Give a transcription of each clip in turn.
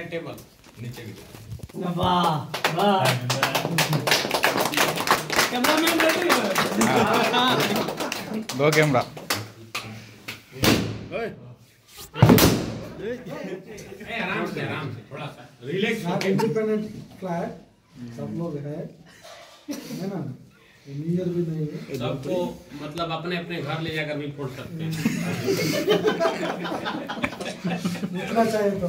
Table नीचे गिरा। वाह वाह कैमरामैन रेडी है। दो कैमरा। आराम से थोड़ा सा रिलैक्स। इंडिपेंडेंट फ्लैट सब लोग है ना, न्यू ईयर भी नहीं है सबको मतलब अपने अपने घर ले जाकर भी फोड़ सकते हैं। जितना चाहे तो।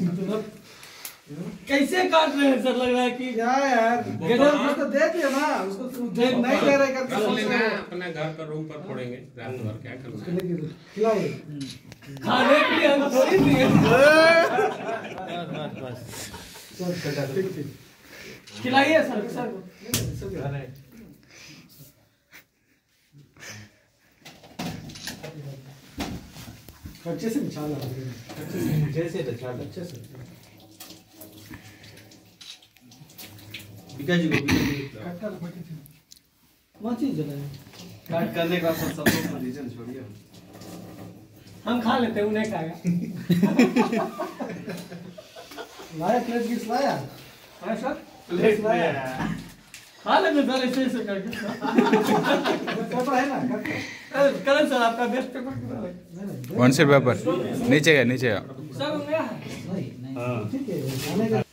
कैसे काट रहे हैं सर, लग रहा है कि क्या यार गेडर को तो दे दिया ना उसको, देख नहीं दे रहे करके रख लेना है, अपने घर पर रूम पर फोड़ेंगे रात भर। क्या करना है? खिलाइए खाने के लिए हम थोड़ी दिए। ठीक खिलाइए सर सर को। अच्छे से निकाला जैसे अच्छा अच्छे से विकास जी को कट कर कौन चीज है काट करने का सब लोग रीजन छोड़िए। हम खा लेते हैं, उन्हें खाएगा। लाया प्लेट किस लाया हाँ सर प्लेट लाया खा लेते सर ऐसे ऐसे करके। पेपर है ना कट करें सर, आपका बेस्ट पेपर कितना है? कौन से पेपर नीचे गया नीचे गया। सर उन्हें नहीं ठीक है खाने का